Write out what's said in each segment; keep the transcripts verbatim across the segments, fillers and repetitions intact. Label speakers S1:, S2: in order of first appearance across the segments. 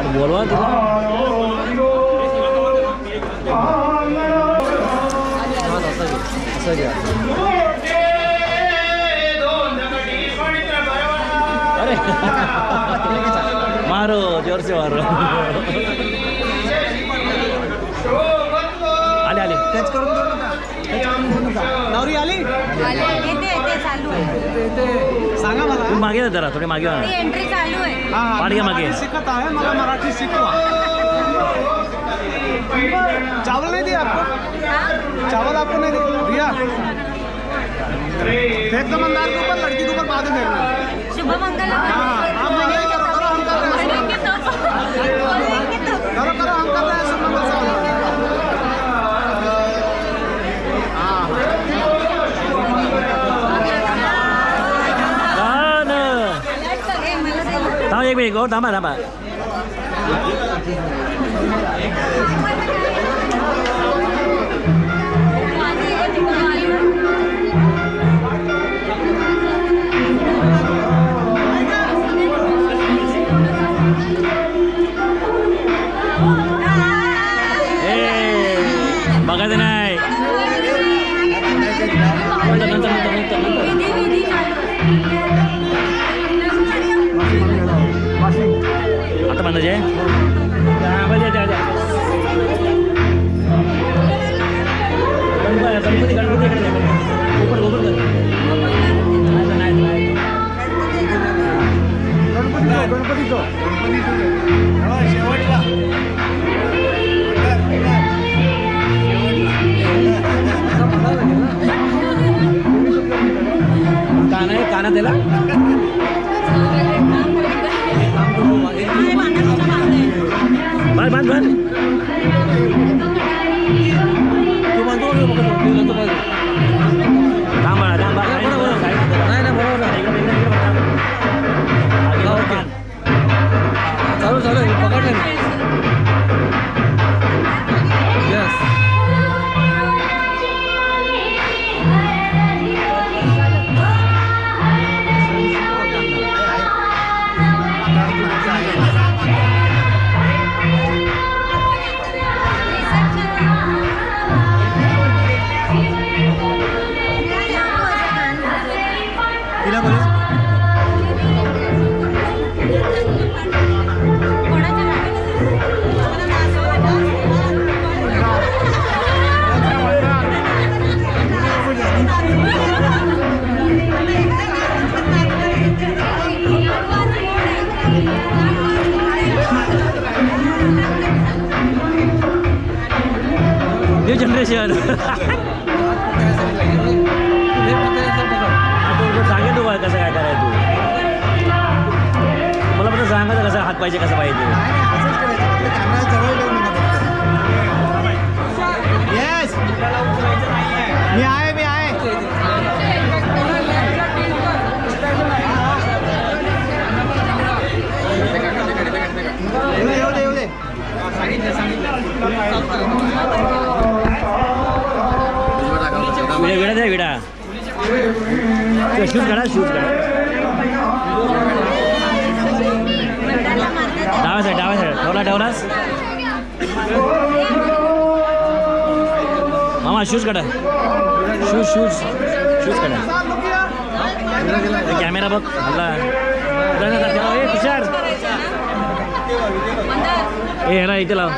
S1: बोलवा तिला असं घ्या. अरे मारो जोर से मारो. आले आले टच करून नवरी आली
S2: चालू आहे.
S1: सांगा मला. मागे जा जरा थोडे मागे जा.
S2: एंट्री चालू आहे.
S1: पाठ घ्या मागे.
S3: शिकत आहे मला मराठी शिकवा. चावल नहीं दिया आपको? चावल आपको नहीं दिया? फेंक दो मंदार के ऊपर, लड़की के ऊपर बाद में फेंकना.
S2: शुभ मंगल.
S3: हाँ हम करो करो हम कर रहे हैं. करो करो हम कर रहे हैं. शुभ मंगल से
S1: थांबा एक मिनिट. थांबा थांबा. बघायचं नाही. आता म्हणायचे गणपती गणपतीकडे गोबर गोबर कर.
S3: गणपती गणपती शेवटला
S1: काना आहे. काना त्याला बांध बांध बांध. तू बांधतो थांबा थांबा. नाही नाही बरोबर नाही. चालू चालू पकडलं. Yes new generation. सांगेल तू कसं काय करायचं. तू मला पण सांगायचं कसं हात पाहिजे कसं पाहिजे.
S3: येस मी आहे मी आहे. येऊ दे येऊ दे.
S1: विडा द्या विडा. शूज काढा शूज काढा. डावा साईड डावा साईड ठेवला ठेवलास मामा. शूज काढा शूज शूज शूज काढा. कॅमेरा बघ हल्ला. तुषार ए ह्याला इथे लाव.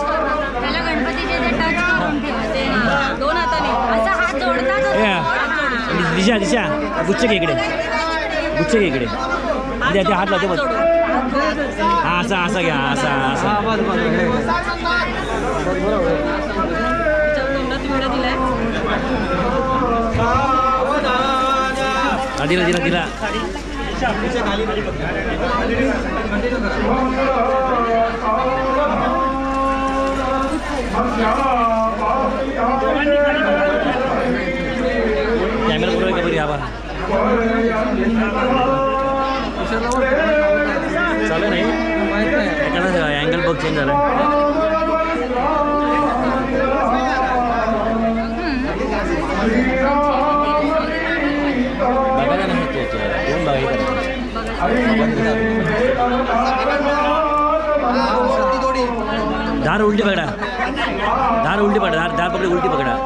S1: दिशा दिशा गुच्छ घे इकडे. गुच्छ घे इकडे. ते हात लावते बघ. हा असा असा घ्या असा असा. दिला दिला दिला. कॅमेरा पुढे का बरी हवा चालू नाही. अँगल बघ चेंज झाला. बघायला नाही कोण बघायला. धार उलटी पकडा धार उलटी पकडा धार धार पकडे उलटी पकडा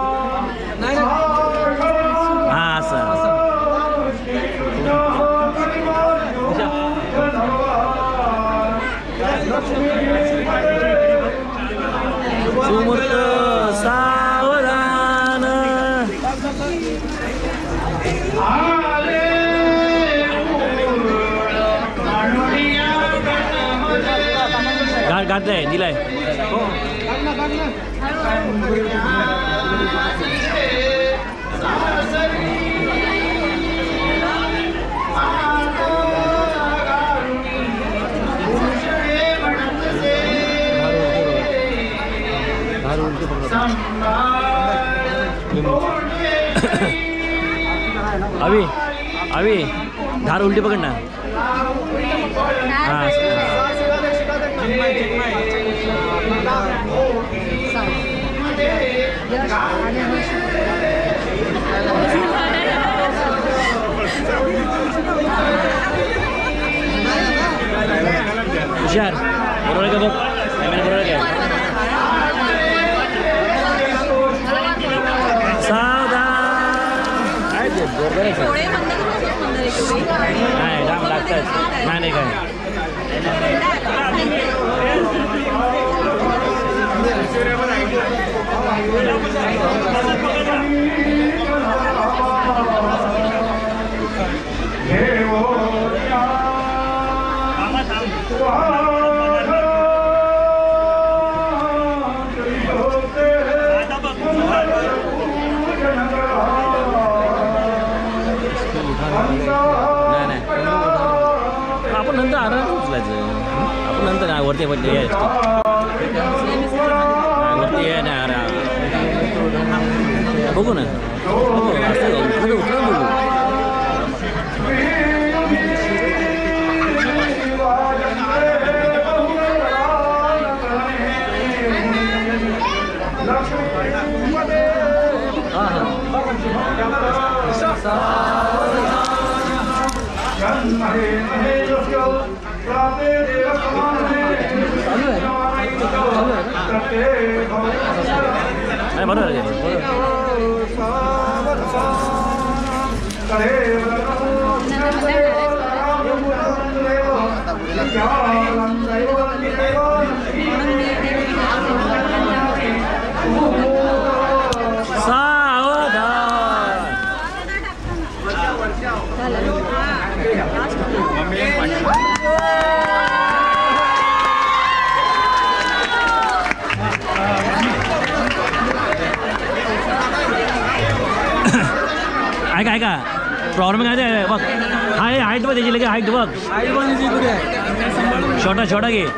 S1: हां असं सुमूर्त सावधान गाठ गाठलाय दिलाय अभी अभी धार उलटी पकड़ ना हाँ हुशार बरोबर का बघ कॅमेरा बरोबर काय नाही जाम लागतात नाही नाही काय आपण नंतर आराम उचलायचं आपण नंतर नाही वरती वरती वरती आहे ना आराम बघू ना बघू असं उचलून उचलून बघू हां हां अरे बरोबर आहे ऐका ऐका प्रॉब्लेम काय आहे बघ हाय हाईट बघ त्याची लगे हाईट बघ छोटा छोटा घे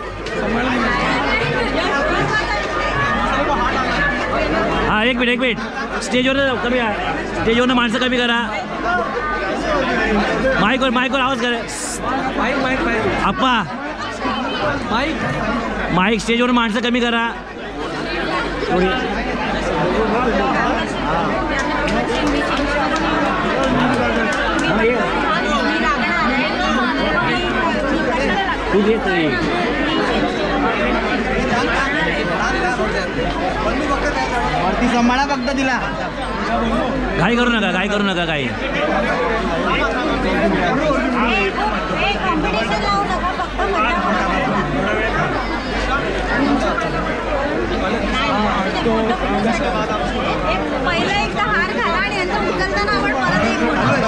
S1: हां एक मिनिट एक मिनिट स्टेजवर कमी स्टेजवरनं माणसं कमी करा माईकवर माईकवर आवाज करा आप्पा माईक माईक स्टेजवर माणसं कमी करा थोडी तू घे तरी
S3: वरती सांभाळा फक्त तिला
S1: घाई करू नका घाई करू नका काही
S2: पहिला एकदा हार घाला आणि यांचा उचलताना आपण परत एक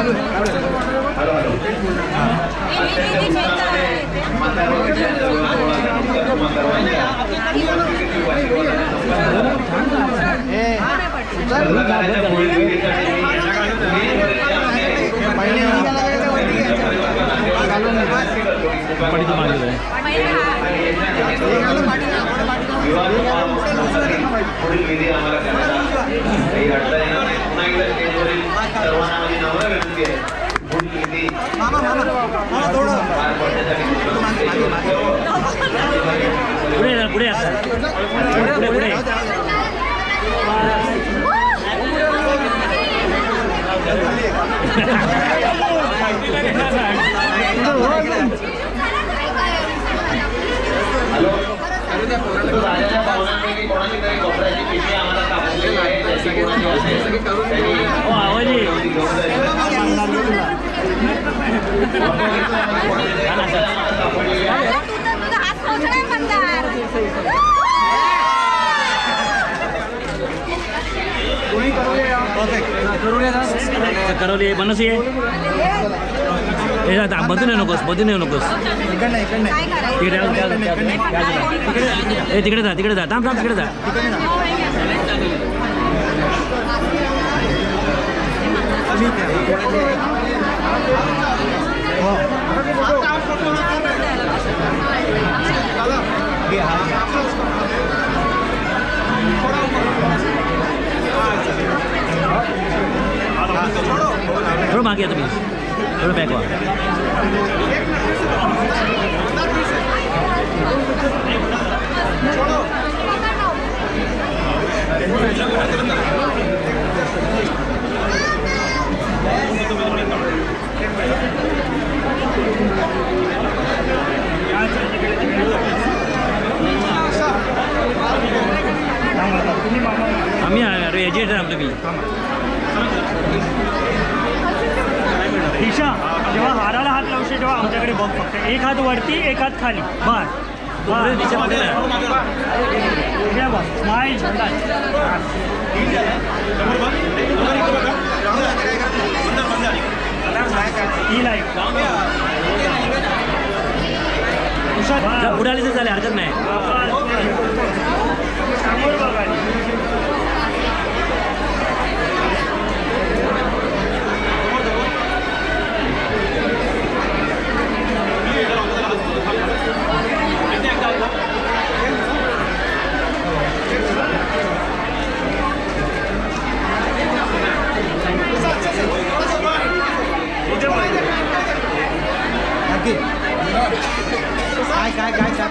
S4: पुढील विधी आम्हाला करण्यात आला काही अडचण येणार नाही पुन्हा एकदा स्टेजवरील सर्वांना माझी नम्र विनंती आहे पुढील विधी
S1: पुढे पुढे पुढे पुढे
S4: हॅलो
S2: अरे तू तर तुझा हात पोचलाय म्हणणार.
S1: करवली बनसी आहे हे आता मधून येऊ नकोस मधून येऊ नकोस
S2: काय करायचं?
S1: तिकडे तिकडे जा तिकडे जा थांब थांब तिकडे जा थोडं मागे तुम्ही थोडं बॅक व्हा आम्ही अरे एजेंट आहे तुम्ही
S5: ईशा जेव्हा हाराला हात लावशील तेव्हा आमच्याकडे बघ फक्त एक हात वरती एक हात खाली बस स्माईल
S1: पुढे आली तर चालेल हरकत नाही
S5: समोर बघा
S3: काय काय काय काय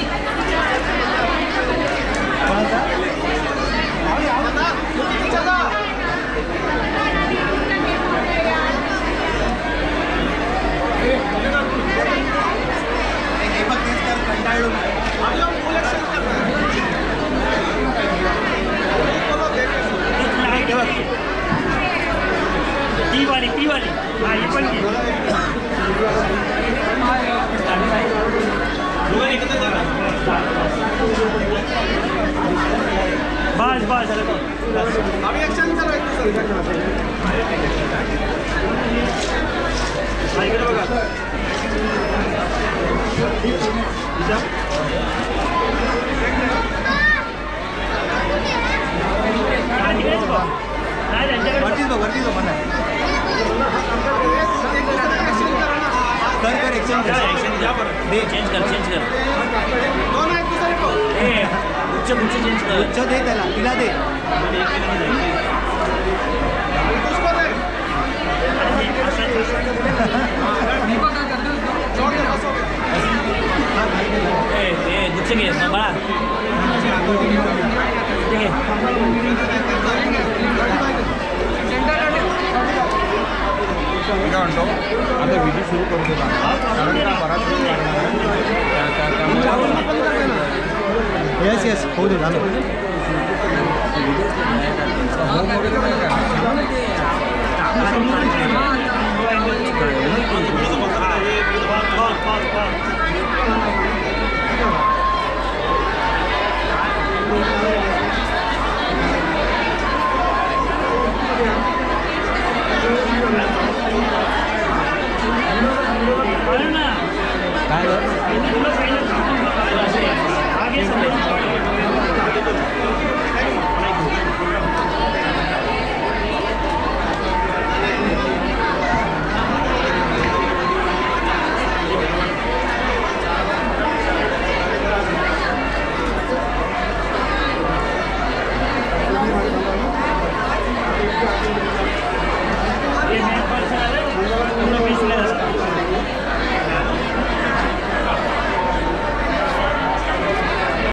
S5: ती वाली ती वाली हा ही पण ती बस बस
S3: आम्ही ऍक्शन करायचं सर
S5: इकडे बघा
S3: वरतीच बघ वरतीच बघ म्हणा कर कर एक्सचेंज कर
S1: दे चेंज कर चेंज कर
S3: दोन आहेत दुसरे
S1: ए उच्च उच्च चेंज कर
S3: उच्च दे त्याला तिला दे
S1: ए ए गुच्छ घे बाळा घे
S3: काय म्हणतो आता विधी सुरू करू देता कारण का बराच येस येस होऊ दे झालं
S5: काय